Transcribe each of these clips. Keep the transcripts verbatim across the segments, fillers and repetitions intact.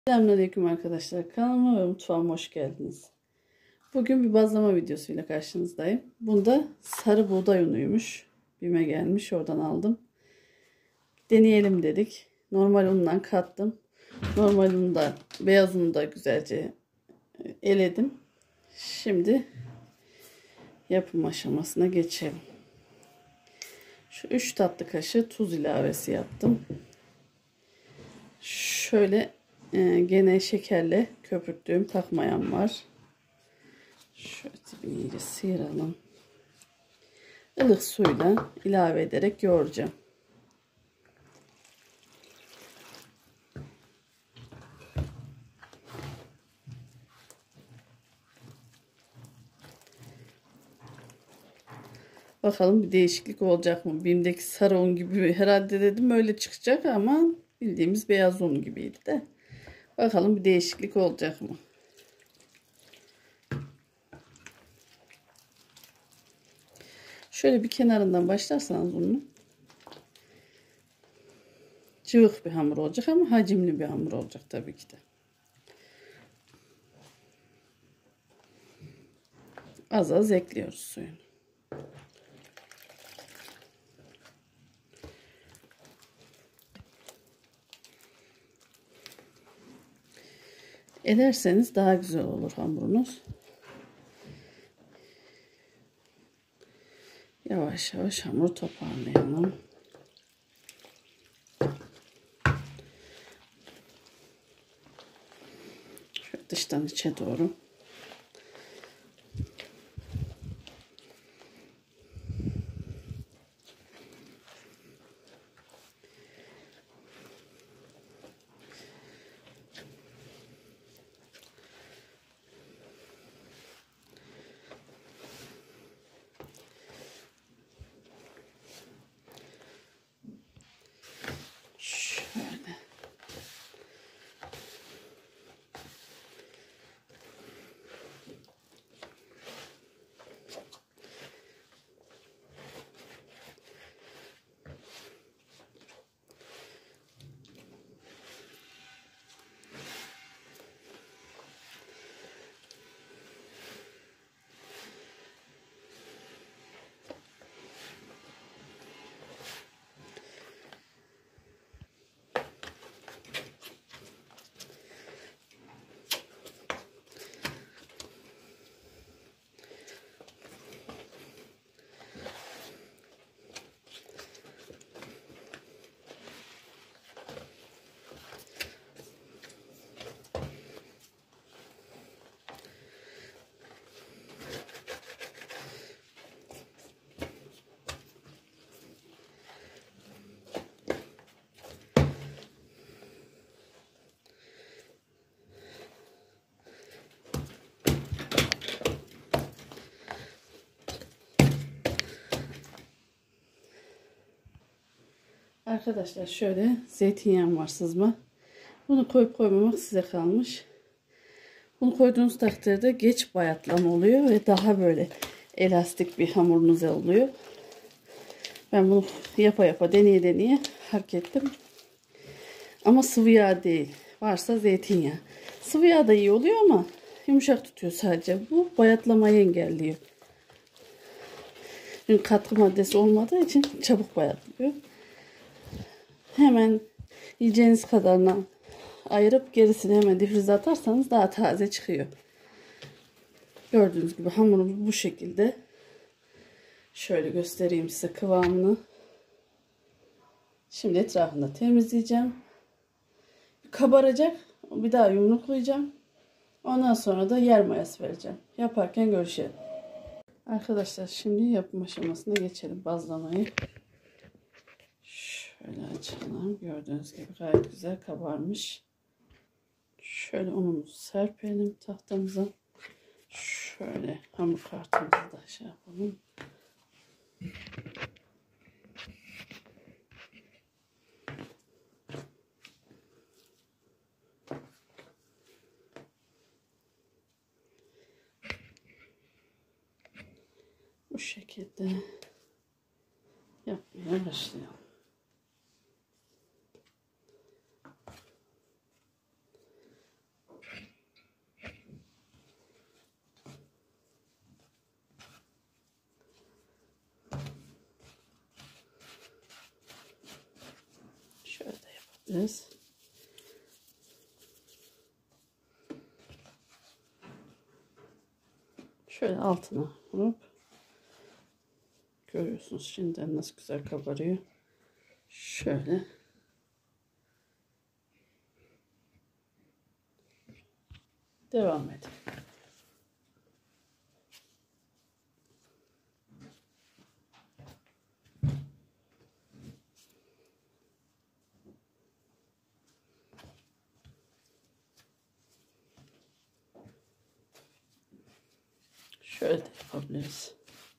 Selamünaleyküm arkadaşlar. Kanalıma ve mutfağıma hoş geldiniz. Bugün bir bazlama videosuyla karşınızdayım. Bunda sarı buğday unuymuş. Bime gelmiş. Oradan aldım. Deneyelim dedik. Normal undan kattım. Normal unu da beyaz unu da güzelce eledim. Şimdi yapım aşamasına geçelim. Şu üç tatlı kaşığı tuz ilavesi yaptım. Şöyle Ee, gene şekerle köpürttüğüm takmayan var. Şöyle bir iyice sıyıralım. Ilık suyla ilave ederek yoğuracağım. Bakalım bir değişiklik olacak mı? Bim'deki sarı un gibi herhalde dedim öyle çıkacak ama bildiğimiz beyaz un gibiydi de. Bakalım bir değişiklik olacak mı? Şöyle bir kenarından başlarsanız unun cıvık bir hamur olacak ama hacimli bir hamur olacak tabii ki de. Az az ekliyoruz suyunu. Ederseniz daha güzel olur hamurunuz. Yavaş yavaş hamuru toparlayalım. Şöyle dıştan içe doğru. Arkadaşlar şöyle zeytinyağım var sızma. Bunu koyup koymamak size kalmış. Bunu koyduğunuz takdirde geç bayatlama oluyor ve daha böyle elastik bir hamurunuz oluyor. Ben bunu yapa yapa deneye deneye fark ettim. Ama sıvı yağ değil. Varsa zeytinyağı. Sıvı yağ da iyi oluyor ama yumuşak tutuyor sadece. Bu bayatlamayı engelliyor. Çünkü katkı maddesi olmadığı için çabuk bayatlıyor. Hemen yiyeceğiniz kadarına ayırıp gerisini hemen difrize atarsanız daha taze çıkıyor. Gördüğünüz gibi hamurumuz bu şekilde. Şöyle göstereyim size kıvamını. Şimdi etrafını da temizleyeceğim. Kabaracak. Bir daha yumruklayacağım. Ondan sonra da yer mayası vereceğim. Yaparken görüşelim. Arkadaşlar şimdi yapım aşamasına geçelim. Bazlamayı şöyle açalım. Gördüğünüz gibi gayet güzel kabarmış. Şöyle unumuzu serpelim tahtamıza. Şöyle hamur kartımızı da şey yapalım. Bu şekilde yapmaya başlayalım. yapabiliriz. Şöyle altına vurup görüyorsunuz şimdiden nasıl güzel kabarıyor. Şöyle devam edin. Şöyle de yapabiliriz.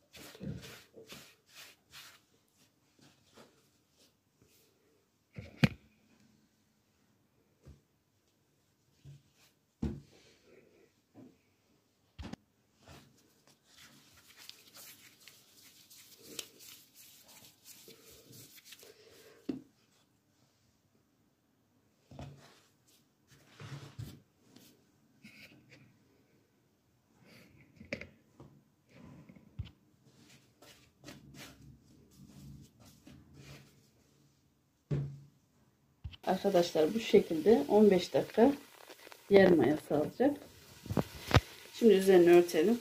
Arkadaşlar bu şekilde on beş dakika yer mayası alacak. Şimdi üzerini örtelim.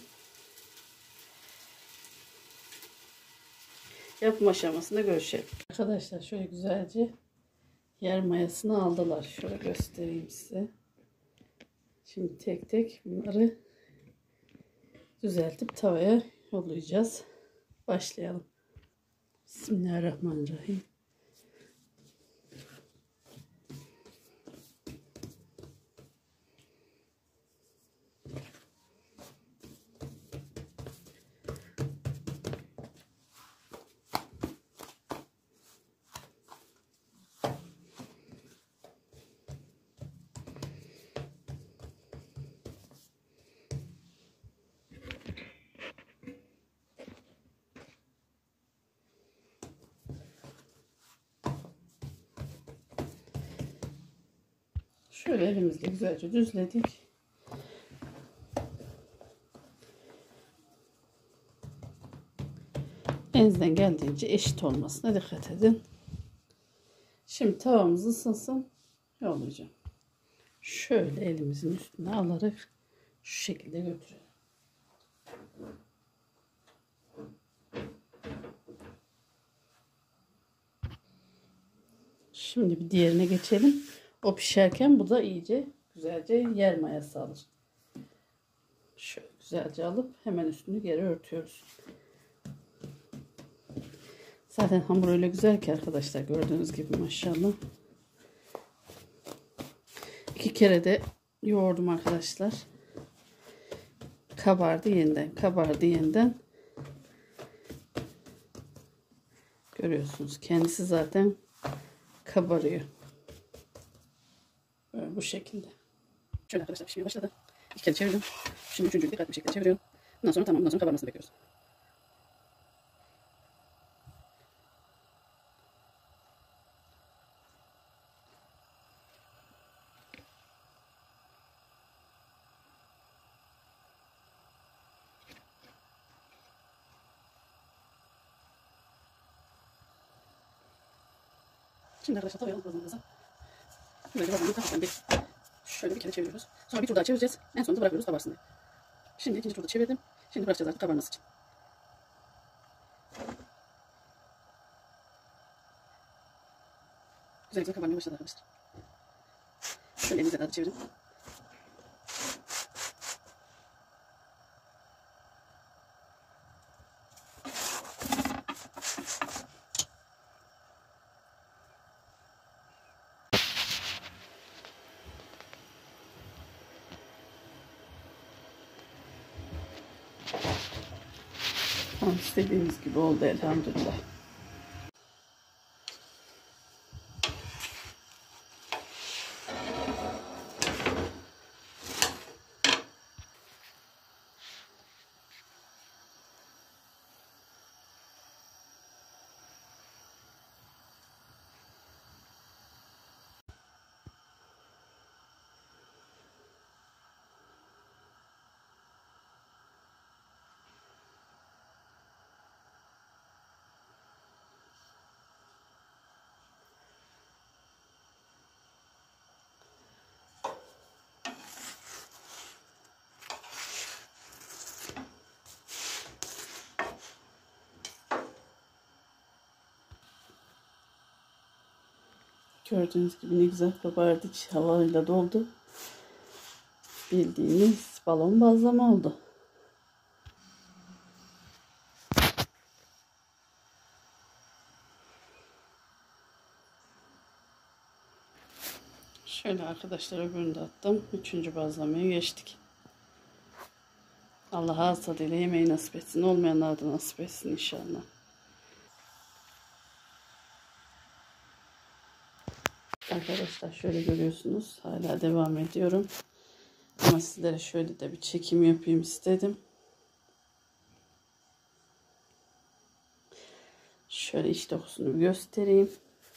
Yapım aşamasında görüşelim. Arkadaşlar şöyle güzelce yer mayasını aldılar. Şöyle göstereyim size. Şimdi tek tek bunları düzeltip tavaya yollayacağız. Başlayalım. Bismillahirrahmanirrahim. Şöyle elimizle güzelce düzledik. Elinizden geldiğince eşit olmasına dikkat edin. Şimdi tavamız ısınsın. Yollayacağım. Şöyle elimizin üstüne alarak şu şekilde götürelim. Şimdi bir diğerine geçelim. O pişerken bu da iyice güzelce yer mayası alır. Şöyle güzelce alıp hemen üstünü geri örtüyoruz. Zaten hamur öyle güzel ki arkadaşlar, gördüğünüz gibi maşallah. İki kere de yoğurdum arkadaşlar. Kabardı yeniden, kabardı yeniden. Görüyorsunuz kendisi zaten kabarıyor. Böyle bu şekilde. Şöyle arkadaşlar pişmeye başladı. İki kere çevirdim. Şimdi üçüncüyü dikkatli bir şekilde çeviriyorum. Bundan sonra tamam, bundan sonra kabarmasını bekliyoruz. Şimdi arkadaşlar tavaya alıp bazımızı böyle bazımızı hafiften bir şöyle bir kere çeviriyoruz. Sonra bir tur daha çevireceğiz. En sonunda bırakıyoruz kabarsın diye. Şimdi ikinci turda çevirdim. Şimdi bırakacağız artık kabarması için. Güzel güzel kabarmaya başladı arkadaşlar. Şöyle elinizle daha çevirin. Tam istediğimiz gibi oldu elhamdülillah. Gördüğünüz gibi ne güzel kabardı. Havayla doldu. Bildiğiniz balon bazlama oldu. Şöyle arkadaşlar öbürünü de attım. Üçüncü bazlamaya geçtik. Allah ağız tadıyla yemeği nasip etsin. Olmayanlar da nasip etsin inşallah. Arkadaşlar şöyle görüyorsunuz. Hala devam ediyorum. Ama sizlere şöyle de bir çekim yapayım istedim. Şöyle iç dokusunu göstereyim.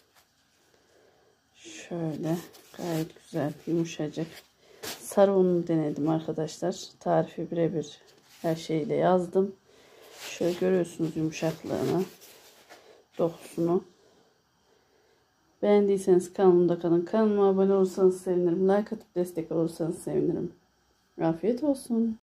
Şöyle gayet güzel, yumuşacık. Sarı unu denedim arkadaşlar. Tarifi birebir her şeyle yazdım. Şöyle görüyorsunuz yumuşaklığını, dokusunu. Beğendiyseniz kanalımda kalın. Kanalıma abone olursanız sevinirim. Like atıp destek olursanız sevinirim. Afiyet olsun.